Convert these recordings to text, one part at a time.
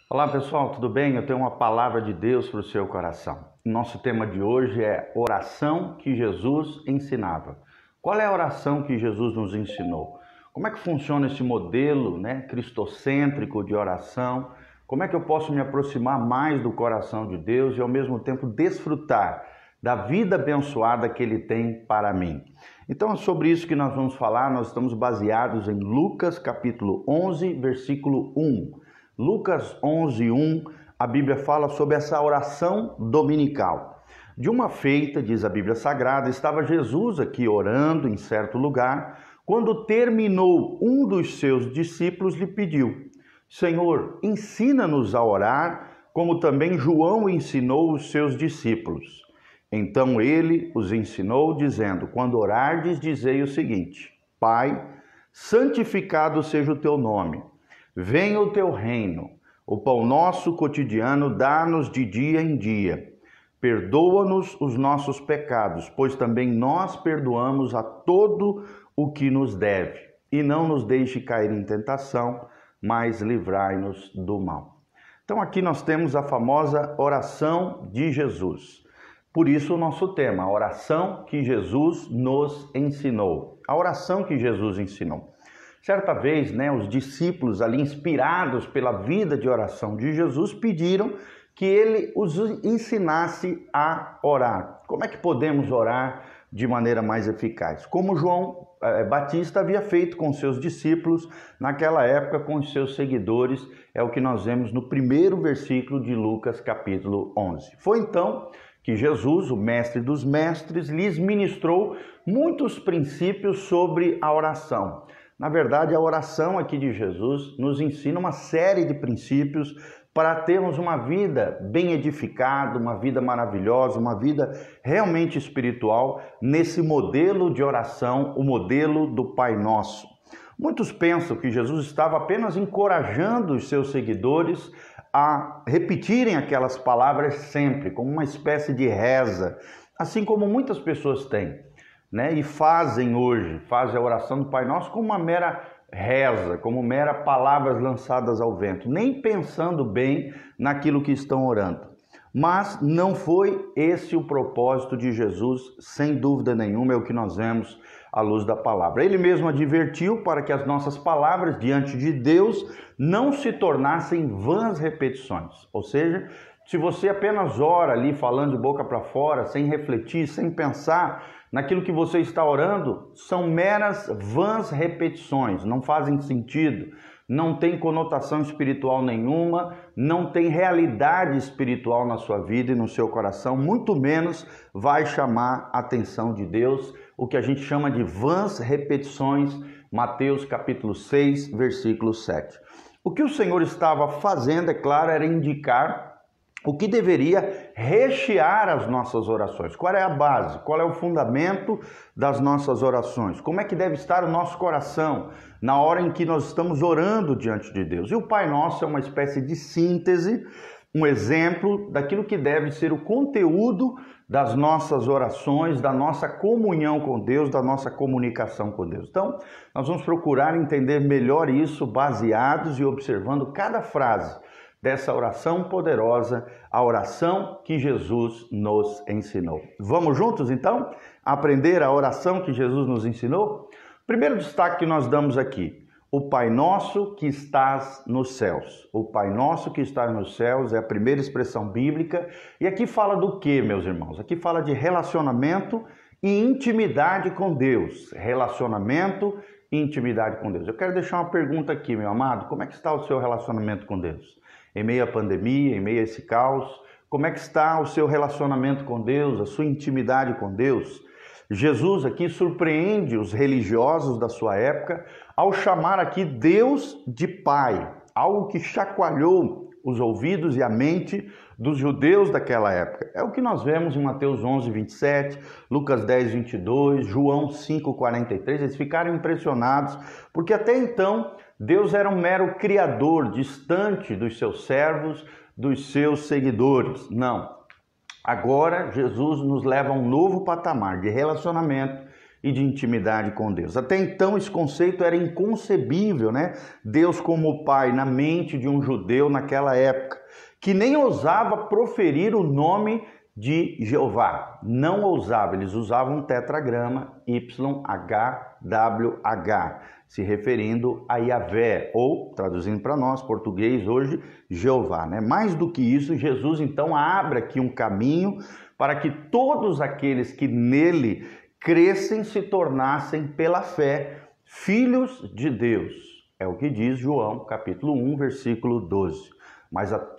Olá pessoal, tudo bem? Eu tenho uma palavra de Deus para o seu coração. Nosso tema de hoje é oração que Jesus ensinava. Qual é a oração que Jesus nos ensinou? Como é que funciona esse modelo, cristocêntrico de oração? Como é que eu posso me aproximar mais do coração de Deus e ao mesmo tempo desfrutar da vida abençoada que Ele tem para mim? Então é sobre isso que nós vamos falar. Nós estamos baseados em Lucas capítulo 11, versículo 1. Lucas 11:1, a Bíblia fala sobre essa oração dominical. De uma feita, diz a Bíblia Sagrada, estava Jesus aqui orando em certo lugar. Quando terminou, um dos seus discípulos lhe pediu: Senhor, ensina-nos a orar, como também João ensinou os seus discípulos. Então ele os ensinou, dizendo: quando orardes, dizei o seguinte: Pai, santificado seja o teu nome. Venha o teu reino, o pão nosso cotidiano dá-nos de dia em dia. Perdoa-nos os nossos pecados, pois também nós perdoamos a todo o que nos deve. E não nos deixe cair em tentação, mas livrai-nos do mal. Então aqui nós temos a famosa oração de Jesus. Por isso o nosso tema, a oração que Jesus nos ensinou. A oração que Jesus ensinou. Certa vez, os discípulos ali, inspirados pela vida de oração de Jesus, pediram que ele os ensinasse a orar. Como é que podemos orar de maneira mais eficaz? Como João Batista havia feito com seus discípulos, naquela época com os seus seguidores, é o que nós vemos no primeiro versículo de Lucas capítulo 11. Foi então que Jesus, o mestre dos mestres, lhes ministrou muitos princípios sobre a oração. Na verdade, a oração aqui de Jesus nos ensina uma série de princípios para termos uma vida bem edificada, uma vida maravilhosa, uma vida realmente espiritual, nesse modelo de oração, o modelo do Pai Nosso. Muitos pensam que Jesus estava apenas encorajando os seus seguidores a repetirem aquelas palavras sempre, como uma espécie de reza, assim como muitas pessoas têm. E fazem a oração do Pai Nosso como uma mera reza, como mera palavras lançadas ao vento, nem pensando bem naquilo que estão orando. Mas não foi esse o propósito de Jesus, sem dúvida nenhuma, é o que nós vemos à luz da palavra. Ele mesmo advertiu para que as nossas palavras diante de Deus não se tornassem vãs repetições, ou seja, se você apenas ora ali falando de boca para fora, sem refletir, sem pensar naquilo que você está orando, são meras vãs repetições, não fazem sentido, não tem conotação espiritual nenhuma, não tem realidade espiritual na sua vida e no seu coração, muito menos vai chamar a atenção de Deus, o que a gente chama de vãs repetições, Mateus capítulo 6, versículo 7. O que o Senhor estava fazendo, é claro, era indicar o que deveria rechear as nossas orações. Qual é a base? Qual é o fundamento das nossas orações? Como é que deve estar o nosso coração na hora em que nós estamos orando diante de Deus? E o Pai Nosso é uma espécie de síntese, um exemplo daquilo que deve ser o conteúdo das nossas orações, da nossa comunhão com Deus, da nossa comunicação com Deus. Então, nós vamos procurar entender melhor isso, baseados e observando cada frase dessa oração poderosa, a oração que Jesus nos ensinou. Vamos juntos, então, aprender a oração que Jesus nos ensinou? Primeiro destaque que nós damos aqui, o Pai Nosso que estás nos céus. O Pai Nosso que está nos céus é a primeira expressão bíblica. E aqui fala do que, meus irmãos? Aqui fala de relacionamento e intimidade com Deus. Relacionamento e intimidade com Deus. Eu quero deixar uma pergunta aqui, meu amado. Como é que está o seu relacionamento com Deus? Em meio à pandemia, em meio a esse caos, como é que está o seu relacionamento com Deus, a sua intimidade com Deus? Jesus aqui surpreende os religiosos da sua época ao chamar aqui Deus de Pai, algo que chacoalhou os ouvidos e a mente dos judeus daquela época. É o que nós vemos em Mateus 11, 27, Lucas 10, 22, João 5, 43. Eles ficaram impressionados, porque até então Deus era um mero criador, distante dos seus servos, dos seus seguidores. Não. Agora Jesus nos leva a um novo patamar de relacionamento e de intimidade com Deus. Até então esse conceito era inconcebível, né? Deus como Pai na mente de um judeu naquela época, que nem ousava proferir o nome de Jeová. Não ousava, eles usavam um tetragrama YHWH, se referindo a Yahvé, ou, traduzindo para nós, português hoje, Jeová, né? Mais do que isso, Jesus então abre aqui um caminho para que todos aqueles que nele crescem se tornassem pela fé filhos de Deus. É o que diz João, capítulo 1, versículo 12. Mas a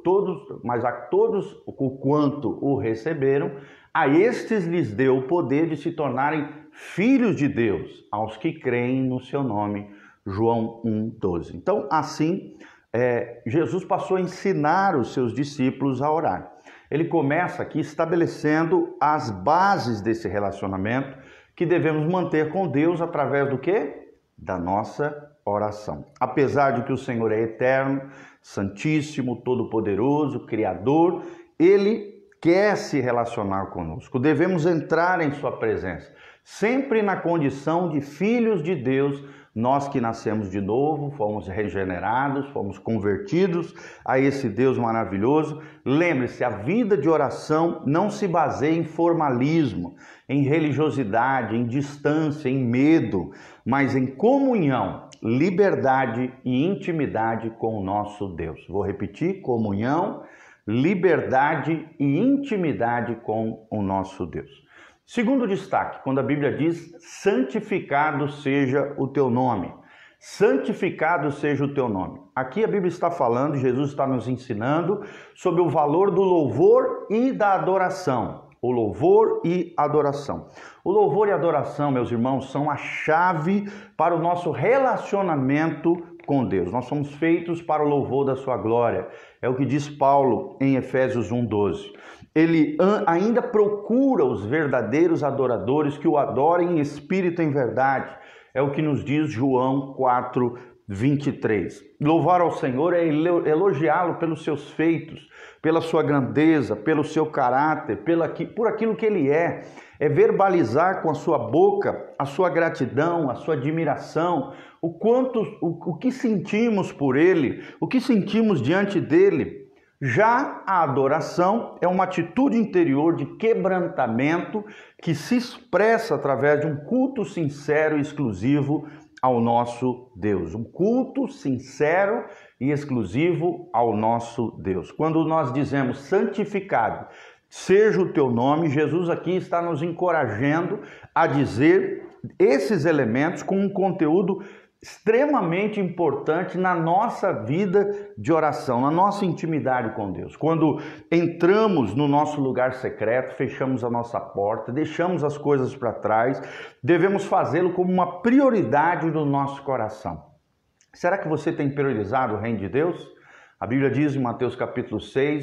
todos o quanto o receberam, a estes lhes deu o poder de se tornarem filhos de Deus, aos que creem no seu nome. João 1:12. Então, assim, Jesus passou a ensinar os seus discípulos a orar. Ele começa aqui estabelecendo as bases desse relacionamento que devemos manter com Deus através do quê? Da nossa oração. Apesar de que o Senhor é eterno, santíssimo, todo-poderoso, criador, Ele quer se relacionar conosco. Devemos entrar em sua presença, sempre na condição de filhos de Deus. Nós que nascemos de novo, fomos regenerados, fomos convertidos a esse Deus maravilhoso. Lembre-se, a vida de oração não se baseia em formalismo, em religiosidade, em distância, em medo, mas em comunhão, liberdade e intimidade com o nosso Deus. Vou repetir: comunhão, liberdade e intimidade com o nosso Deus. Segundo destaque, quando a Bíblia diz: santificado seja o teu nome. Santificado seja o teu nome. Aqui a Bíblia está falando, Jesus está nos ensinando sobre o valor do louvor e da adoração. O louvor e adoração. O louvor e a adoração, meus irmãos, são a chave para o nosso relacionamento com Deus. Nós somos feitos para o louvor da sua glória. É o que diz Paulo em Efésios 1:12. Ele ainda procura os verdadeiros adoradores que o adorem em espírito e em verdade. É o que nos diz João 4:23. Louvar ao Senhor é elogiá-lo pelos seus feitos, pela sua grandeza, pelo seu caráter, por aquilo que ele é. É verbalizar com a sua boca a sua gratidão, a sua admiração, o que sentimos por ele, o que sentimos diante dele. Já a adoração é uma atitude interior de quebrantamento que se expressa através de um culto sincero e exclusivo ao nosso Deus. Um culto sincero e exclusivo ao nosso Deus. Quando nós dizemos santificado seja o teu nome, Jesus aqui está nos encorajando a dizer esses elementos com um conteúdo extremamente importante na nossa vida de oração, na nossa intimidade com Deus. Quando entramos no nosso lugar secreto, fechamos a nossa porta, deixamos as coisas para trás, devemos fazê-lo como uma prioridade do nosso coração. Será que você tem priorizado o reino de Deus? A Bíblia diz em Mateus capítulo 6,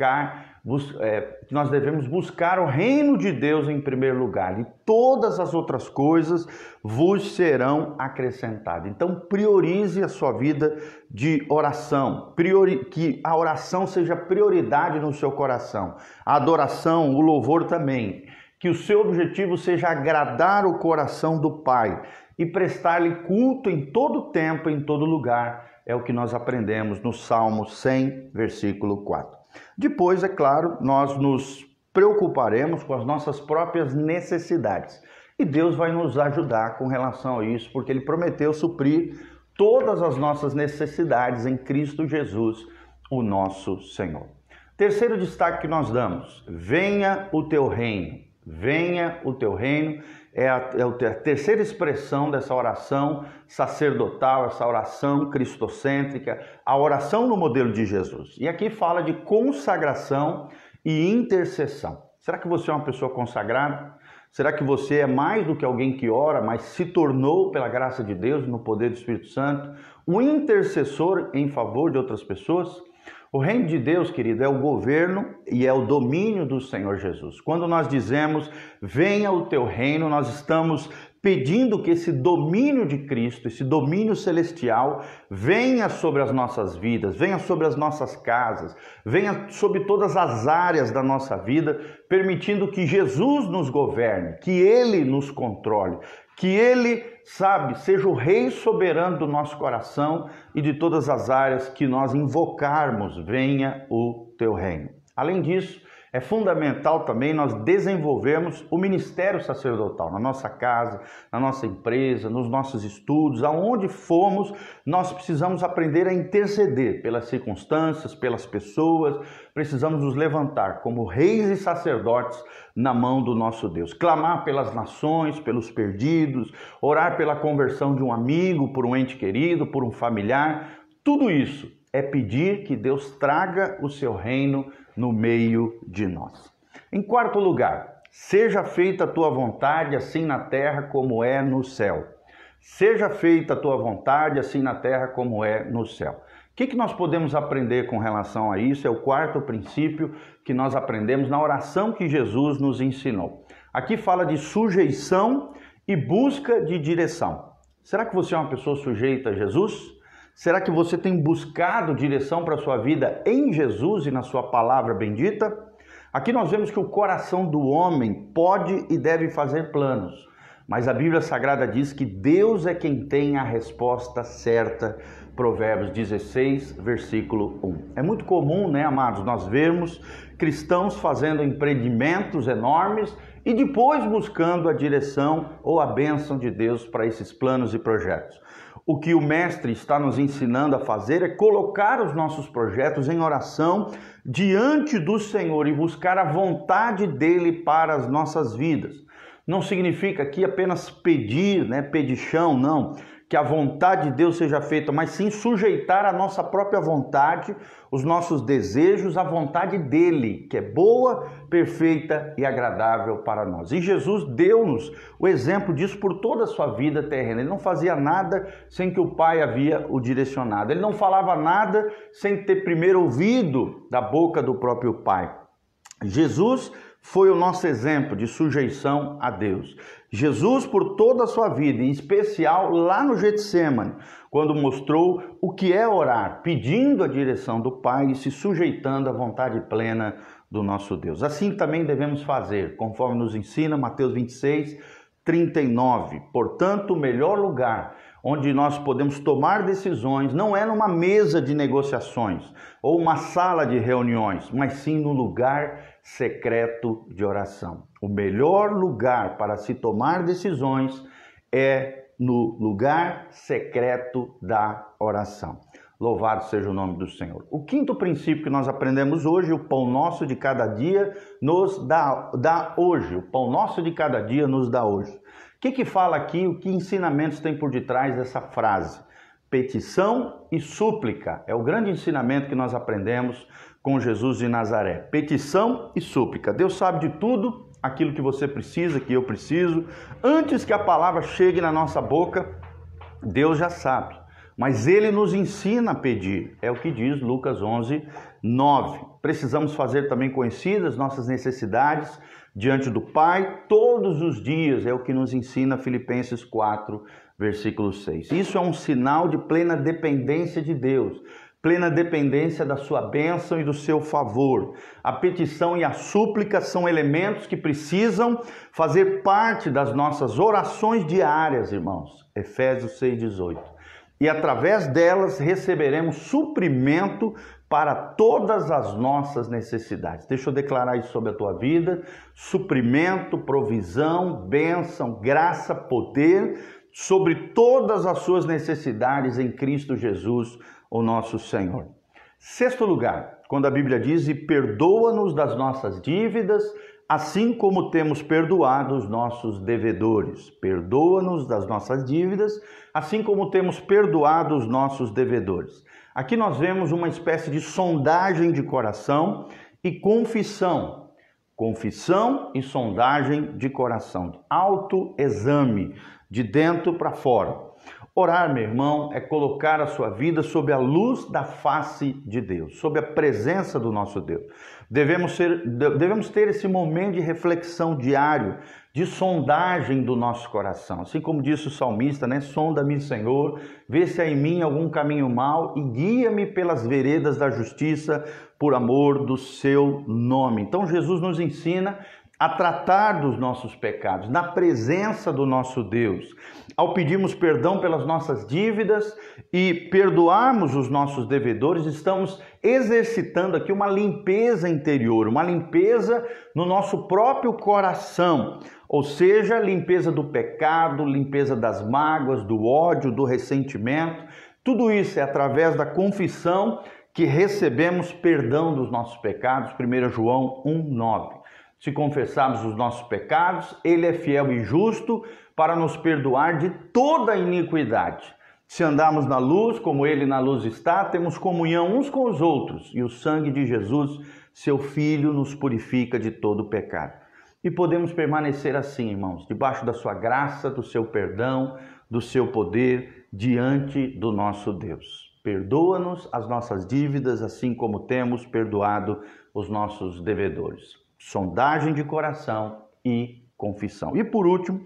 que nós devemos buscar o reino de Deus em primeiro lugar, e todas as outras coisas vos serão acrescentadas. Então priorize a sua vida de oração, que a oração seja prioridade no seu coração, a adoração, o louvor também, que o seu objetivo seja agradar o coração do Pai e prestar-lhe culto em todo tempo, em todo lugar. É o que nós aprendemos no Salmo 100, versículo 4. Depois, é claro, nós nos preocuparemos com as nossas próprias necessidades. E Deus vai nos ajudar com relação a isso, porque Ele prometeu suprir todas as nossas necessidades em Cristo Jesus, o nosso Senhor. Terceiro destaque que nós damos: venha o teu reino. Venha o teu reino. É a terceira expressão dessa oração sacerdotal, essa oração cristocêntrica, a oração no modelo de Jesus. E aqui fala de consagração e intercessão. Será que você é uma pessoa consagrada? Será que você é mais do que alguém que ora, mas se tornou, pela graça de Deus, no poder do Espírito Santo, um intercessor em favor de outras pessoas? O reino de Deus, querido, é o governo e é o domínio do Senhor Jesus. Quando nós dizemos, venha o teu reino, nós estamos pedindo que esse domínio de Cristo, esse domínio celestial, venha sobre as nossas vidas, venha sobre as nossas casas, venha sobre todas as áreas da nossa vida, permitindo que Jesus nos governe, que Ele nos controle, que Ele, seja o Rei soberano do nosso coração e de todas as áreas que nós invocarmos, venha o Teu reino. Além disso, é fundamental também nós desenvolvermos o ministério sacerdotal na nossa casa, na nossa empresa, nos nossos estudos, aonde formos, nós precisamos aprender a interceder pelas circunstâncias, pelas pessoas, precisamos nos levantar como reis e sacerdotes na mão do nosso Deus, clamar pelas nações, pelos perdidos, orar pela conversão de um amigo, por um ente querido, por um familiar. Tudo isso é pedir que Deus traga o seu reino no meio de nós. Em quarto lugar, seja feita a tua vontade, assim na terra como é no céu. Seja feita a tua vontade, assim na terra como é no céu. O que nós podemos aprender com relação a isso? É o quarto princípio que nós aprendemos na oração que Jesus nos ensinou. Aqui fala de sujeição e busca de direção. Será que você é uma pessoa sujeita a Jesus? Será que você tem buscado direção para a sua vida em Jesus e na sua palavra bendita? Aqui nós vemos que o coração do homem pode e deve fazer planos, mas a Bíblia Sagrada diz que Deus é quem tem a resposta certa. Provérbios 16, versículo 1. É muito comum, amados, nós vermos cristãos fazendo empreendimentos enormes e depois buscando a direção ou a bênção de Deus para esses planos e projetos. O que o Mestre está nos ensinando a fazer é colocar os nossos projetos em oração diante do Senhor e buscar a vontade dEle para as nossas vidas. Não significa aqui apenas pedir, pedichão, não, que a vontade de Deus seja feita, mas sim sujeitar a nossa própria vontade, os nossos desejos à vontade dEle, que é boa, perfeita e agradável para nós. E Jesus deu-nos o exemplo disso por toda a sua vida terrena. Ele não fazia nada sem que o Pai havia o direcionado. Ele não falava nada sem ter primeiro ouvido da boca do próprio Pai. Jesus foi o nosso exemplo de sujeição a Deus. Jesus, por toda a sua vida, em especial lá no Getsêmani, quando mostrou o que é orar, pedindo a direção do Pai e se sujeitando à vontade plena do nosso Deus. Assim também devemos fazer, conforme nos ensina Mateus 26, 39. Portanto, o melhor lugar onde nós podemos tomar decisões não é numa mesa de negociações ou uma sala de reuniões, mas sim no lugar secreto de oração. O melhor lugar para se tomar decisões é no lugar secreto da oração. Louvado seja o nome do Senhor. O quinto princípio que nós aprendemos hoje, o pão nosso de cada dia nos dá hoje. O pão nosso de cada dia nos dá hoje. O que fala aqui, o que ensinamentos tem por detrás dessa frase? Petição e súplica. É o grande ensinamento que nós aprendemos com Jesus de Nazaré. Petição e súplica. Deus sabe de tudo aquilo que você precisa, que eu preciso. Antes que a palavra chegue na nossa boca, Deus já sabe. Mas Ele nos ensina a pedir. É o que diz Lucas 11, 9. Precisamos fazer também conhecidas nossas necessidades diante do Pai todos os dias. É o que nos ensina Filipenses 4, versículo 6. Isso é um sinal de plena dependência de Deus. Plena dependência da sua bênção e do seu favor. A petição e a súplica são elementos que precisam fazer parte das nossas orações diárias, irmãos. Efésios 6,18. E através delas receberemos suprimento para todas as nossas necessidades. Deixa eu declarar isso sobre a tua vida. Suprimento, provisão, bênção, graça, poder sobre todas as suas necessidades em Cristo Jesus, o nosso Senhor. Sexto lugar, quando a Bíblia diz: e perdoa-nos das nossas dívidas, assim como temos perdoado os nossos devedores. Perdoa-nos das nossas dívidas, assim como temos perdoado os nossos devedores. Aqui nós vemos uma espécie de sondagem de coração e confissão. Confissão e sondagem de coração. Autoexame, de dentro para fora. Orar, meu irmão, é colocar a sua vida sob a luz da face de Deus, sob a presença do nosso Deus. Devemos ter esse momento de reflexão diário, de sondagem do nosso coração. Assim como disse o salmista, né? Sonda-me, Senhor, vê se há em mim algum caminho mau e guia-me pelas veredas da justiça por amor do seu nome. Então Jesus nos ensina a tratar dos nossos pecados, na presença do nosso Deus. Ao pedirmos perdão pelas nossas dívidas e perdoarmos os nossos devedores, estamos exercitando aqui uma limpeza interior, uma limpeza no nosso próprio coração, ou seja, limpeza do pecado, limpeza das mágoas, do ódio, do ressentimento. Tudo isso é através da confissão que recebemos perdão dos nossos pecados, 1 João 1,9. Se confessarmos os nossos pecados, Ele é fiel e justo para nos perdoar de toda a iniquidade. Se andarmos na luz, como Ele na luz está, temos comunhão uns com os outros, e o sangue de Jesus, seu Filho, nos purifica de todo o pecado. E podemos permanecer assim, irmãos, debaixo da sua graça, do seu perdão, do seu poder, diante do nosso Deus. Perdoa-nos as nossas dívidas, assim como temos perdoado os nossos devedores. Sondagem de coração e confissão. E por último,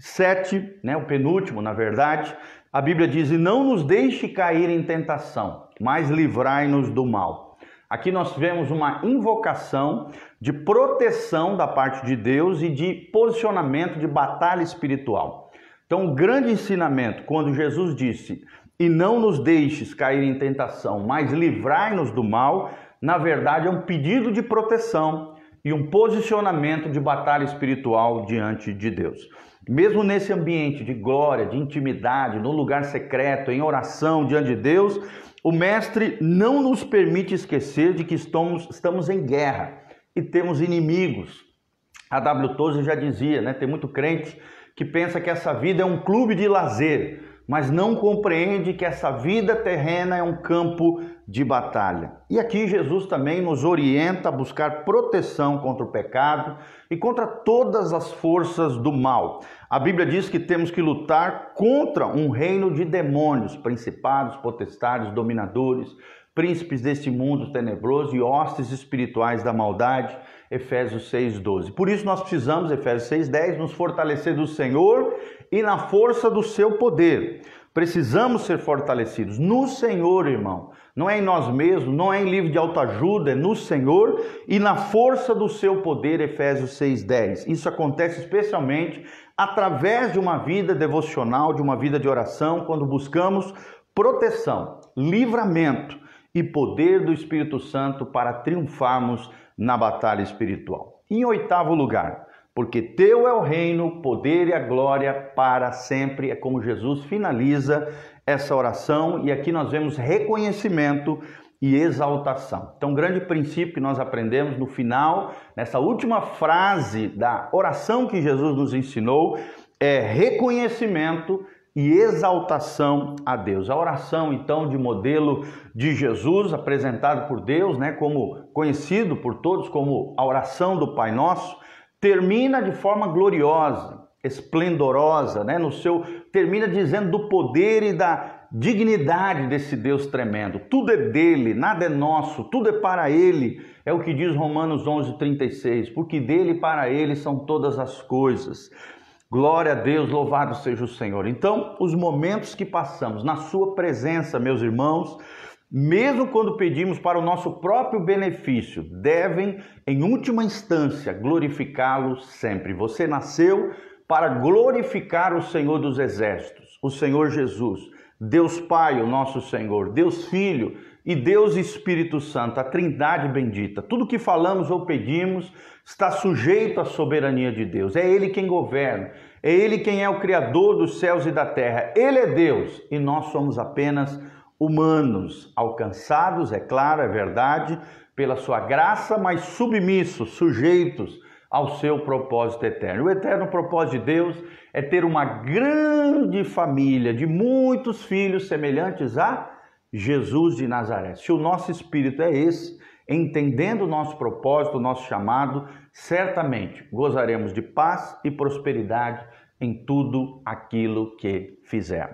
7, o penúltimo, na verdade, a Bíblia diz: e não nos deixe cair em tentação, mas livrai-nos do mal. Aqui nós vemos uma invocação de proteção da parte de Deus e de posicionamento de batalha espiritual. Então, o grande ensinamento, quando Jesus disse: e não nos deixes cair em tentação, mas livrai-nos do mal, na verdade é um pedido de proteção e um posicionamento de batalha espiritual diante de Deus. Mesmo nesse ambiente de glória, de intimidade, no lugar secreto, em oração diante de Deus, o Mestre não nos permite esquecer de que estamos em guerra e temos inimigos. A W. Tozer já dizia, tem muito crente que pensa que essa vida é um clube de lazer, mas não compreende que essa vida terrena é um campo de batalha. E aqui Jesus também nos orienta a buscar proteção contra o pecado e contra todas as forças do mal. A Bíblia diz que temos que lutar contra um reino de demônios, principados, potestades, dominadores, príncipes deste mundo tenebroso e hostes espirituais da maldade, Efésios 6,12. Por isso nós precisamos, Efésios 6,10, nos fortalecer do Senhor e na força do seu poder. Precisamos ser fortalecidos no Senhor, irmão. Não é em nós mesmos, não é em livro de autoajuda, é no Senhor e na força do seu poder, Efésios 6,10. Isso acontece especialmente através de uma vida devocional, de uma vida de oração, quando buscamos proteção, livramento e poder do Espírito Santo para triunfarmos na batalha espiritual. E em 8º lugar, porque teu é o reino, o poder e a glória para sempre. É como Jesus finaliza essa oração e aqui nós vemos reconhecimento e exaltação. Então, um grande princípio que nós aprendemos no final, nessa última frase da oração que Jesus nos ensinou, é reconhecimento e exaltação a Deus. A oração, então, de modelo de Jesus, apresentado por Deus, como conhecido por todos como a oração do Pai Nosso, termina de forma gloriosa, esplendorosa, termina dizendo do poder e da dignidade desse Deus tremendo. Tudo é dele, nada é nosso, tudo é para ele. É o que diz Romanos 11:36, porque dele e para ele são todas as coisas. Glória a Deus, louvado seja o Senhor. Então, os momentos que passamos na sua presença, meus irmãos, mesmo quando pedimos para o nosso próprio benefício, devem, em última instância, glorificá-lo sempre. Você nasceu para glorificar o Senhor dos Exércitos, o Senhor Jesus, Deus Pai, o nosso Senhor, Deus Filho e Deus Espírito Santo, a Trindade bendita. Tudo que falamos ou pedimos está sujeito à soberania de Deus. É Ele quem governa, é Ele quem é o Criador dos céus e da terra. Ele é Deus e nós somos apenas humanos, alcançados, é claro, é verdade, pela sua graça, mas submissos, sujeitos ao seu propósito eterno. O eterno propósito de Deus é ter uma grande família de muitos filhos semelhantes a Jesus de Nazaré. Se o nosso espírito é esse, entendendo o nosso propósito, o nosso chamado, certamente gozaremos de paz e prosperidade em tudo aquilo que fizermos.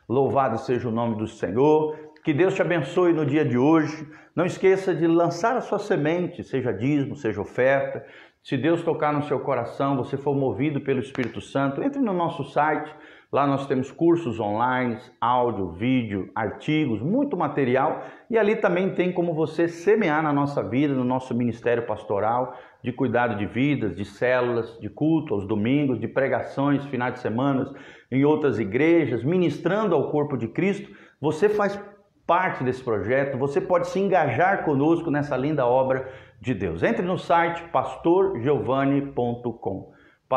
Louvado seja o nome do Senhor. Que Deus te abençoe no dia de hoje. Não esqueça de lançar a sua semente, seja dízimo, seja oferta. Se Deus tocar no seu coração, você for movido pelo Espírito Santo, entre no nosso site. Lá nós temos cursos online, áudio, vídeo, artigos, muito material. E ali também tem como você semear na nossa vida, no nosso ministério pastoral, de cuidado de vidas, de células, de culto aos domingos, de pregações, finais de semana em outras igrejas, ministrando ao corpo de Cristo. Você faz parte desse projeto, você pode se engajar conosco nessa linda obra de Deus. Entre no site pastorgiovanni.com,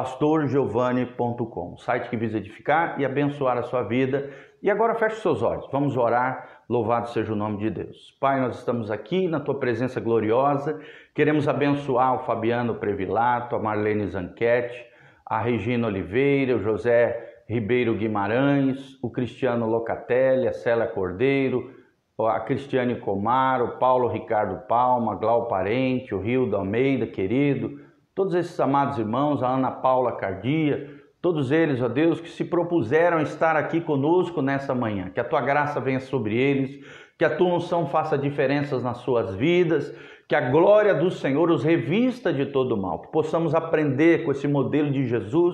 pastorgiovanni.com, site que visa edificar e abençoar a sua vida. E agora feche os seus olhos, vamos orar, louvado seja o nome de Deus. Pai, nós estamos aqui na Tua presença gloriosa, queremos abençoar o Fabiano Previlato, a Marlene Zanquete, a Regina Oliveira, o José Ribeiro Guimarães, o Cristiano Locatelli, a Célia Cordeiro, a Cristiane Comar, o Paulo Ricardo Palma, Glau Parente, o Rildo Almeida, querido, todos esses amados irmãos, a Ana Paula Cardia, todos eles, ó Deus, que se propuseram estar aqui conosco nessa manhã. Que a Tua graça venha sobre eles, que a Tua unção faça diferenças nas suas vidas, que a glória do Senhor os revista de todo mal, que possamos aprender com esse modelo de Jesus,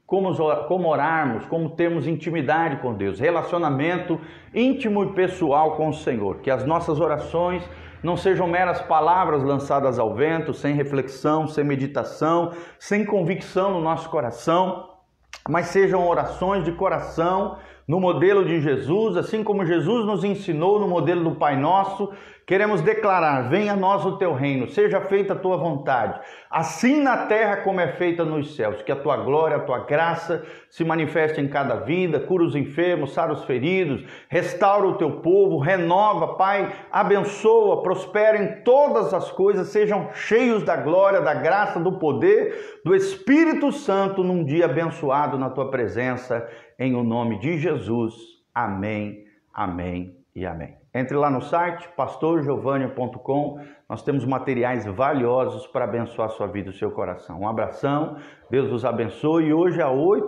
como orarmos, como termos intimidade com Deus, relacionamento íntimo e pessoal com o Senhor. Que as nossas orações não sejam meras palavras lançadas ao vento, sem reflexão, sem meditação, sem convicção no nosso coração, mas sejam orações de coração, no modelo de Jesus, assim como Jesus nos ensinou no modelo do Pai Nosso. Queremos declarar: venha a nós o Teu reino, seja feita a Tua vontade, assim na terra como é feita nos céus. Que a Tua glória, a Tua graça se manifeste em cada vida, cura os enfermos, sara os feridos, restaura o Teu povo, renova, Pai, abençoa, prospera em todas as coisas, sejam cheios da glória, da graça, do poder, do Espírito Santo num dia abençoado na Tua presença, em o nome de Jesus. Amém, amém e amém. Entre lá no site pastorgiovanni.com, nós temos materiais valiosos para abençoar a sua vida e o seu coração. Um abração, Deus os abençoe. E hoje às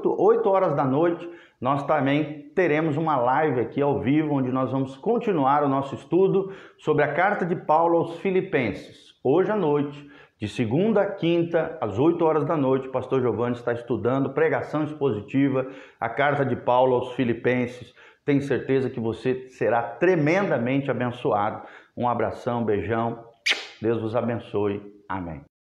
8 horas da noite, nós também teremos uma live aqui ao vivo, onde nós vamos continuar o nosso estudo sobre a carta de Paulo aos Filipenses. Hoje à noite, de segunda a quinta, às 8 horas da noite, o pastor Giovanni está estudando pregação expositiva, a carta de Paulo aos Filipenses. Tenho certeza que você será tremendamente abençoado. Um abração, beijão. Deus vos abençoe. Amém.